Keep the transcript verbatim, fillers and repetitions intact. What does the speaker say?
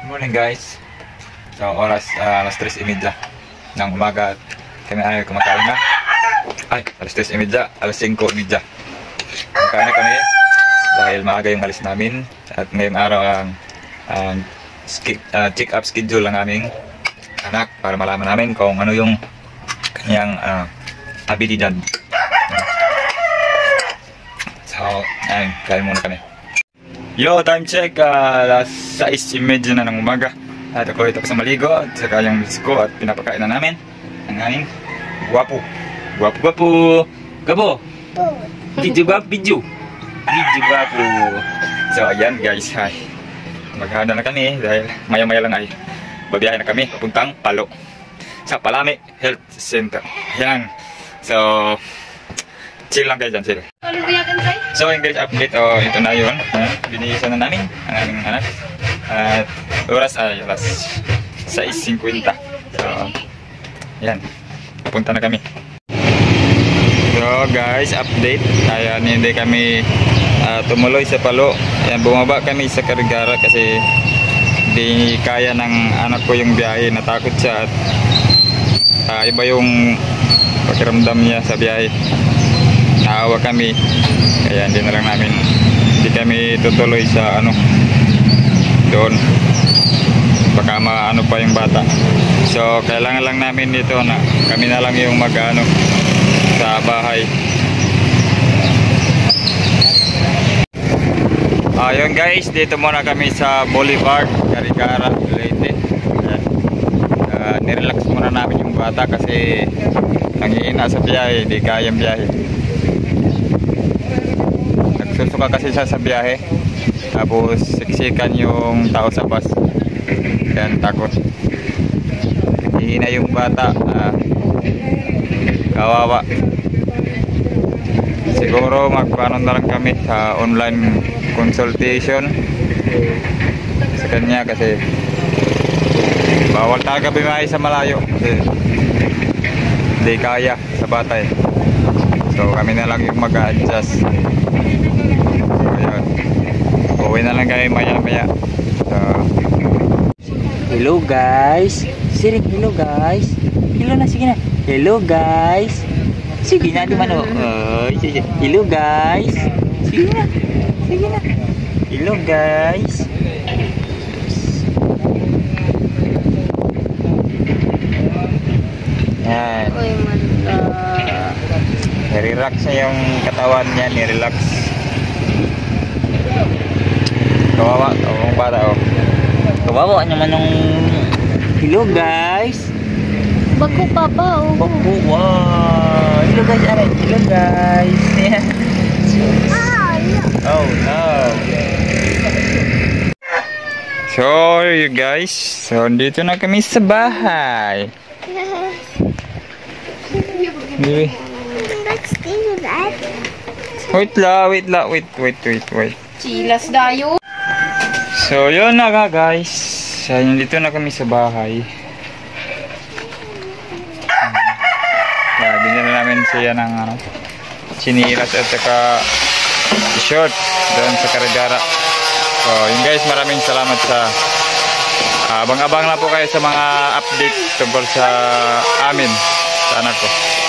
Morning guys. So oras uh, alas tres imedya ng umaga at kami ay kumakain na. Ay, alas tres imedya, alas singko imedya. Kumakain na kami dahil maaga yung alis namin at ngayong araw ang uh, uh, check up schedule ng aming anak para malaman namin kung ano yung kanyang uh, abilidad. So, ayun, kain muna kami. Yo, time check, uh, alas sais imedya na ng umaga. At ako ito sa maligo at saka yung miss ko at pinapakain na namin ang aming guwapo. Guwapo, guwapo. Gabo. Video ba? Video. Video guwapo. So, ayan guys. Hi. Maghahanda na kami dahil maya-maya lang ay babiyahin na kami papuntang Palo sa Palami Health Center. Ayan. So, chill lang kayo dyan, chill. So, yung guys, update, oh, ito na yun. Uh, binihisan na namin ang aming anak. At oras ay alas sais singkwenta. So, yan. Punta na kami. So, guys, update. Ayan, hindi kami uh, tumuloy sa Palo. Ayan, bumaba kami sa Karigara kasi hindi kaya ng anak ko yung biyahe. Natakot siya at uh, iba yung pakiramdam niya sa biyahe. Naawa kami, kaya hindi na lang namin, hindi kami tutuloy sa ano, doon, baka maano pa yung bata. So kailangan lang namin dito na kami na lang yung mag ano, sa bahay. Ayun guys, dito muna kami sa Boulevard Karigara, Leyte. uh, nirelax muna namin yung bata kasi nangiina sa biyahe, hindi kayang biyahe. Susuka kasi siya sa biyahe, tapos siksikan yung tao sa bus, kaya takot. Hihina yung bata, uh, kawawa. Siguro magpaano na lang kami sa online consultation sa kanya kasi bawal talaga bimahe sa malayo kasi hindi kaya sa bata eh. So kami na lang yung mag-a-adjust. Ayun. Uwi na lang kami maya maya. So, hello guys. Sirik, hello guys. Hello na, sige na. Hello guys. Sige na, di man o. Oh, hello guys. Sige na. Sige na. Hello guys. Yan. Uy, manda. Nirelax niya yung katawan niya, nirelax. Kawawa, kawawang bata oh. Kawawa naman yung hello guys. Bago pa ba? Oh. Bago, wow. Hello guys, aray. Hello guys. Oh no. So you guys, so dito na kami sa bahay. Yes. Let's do that. Wait la, wait la, wait, wait, wait, wait. Chilas dayo. So yun na nga guys. So dito na kami sa bahay. Kaya hmm. binili namin siya ng ano, sinilas at saka short doon sa Karigara. So yun guys, maraming salamat sa abang-abang na po kayo sa mga update tungkol sa amin, sa anak ko.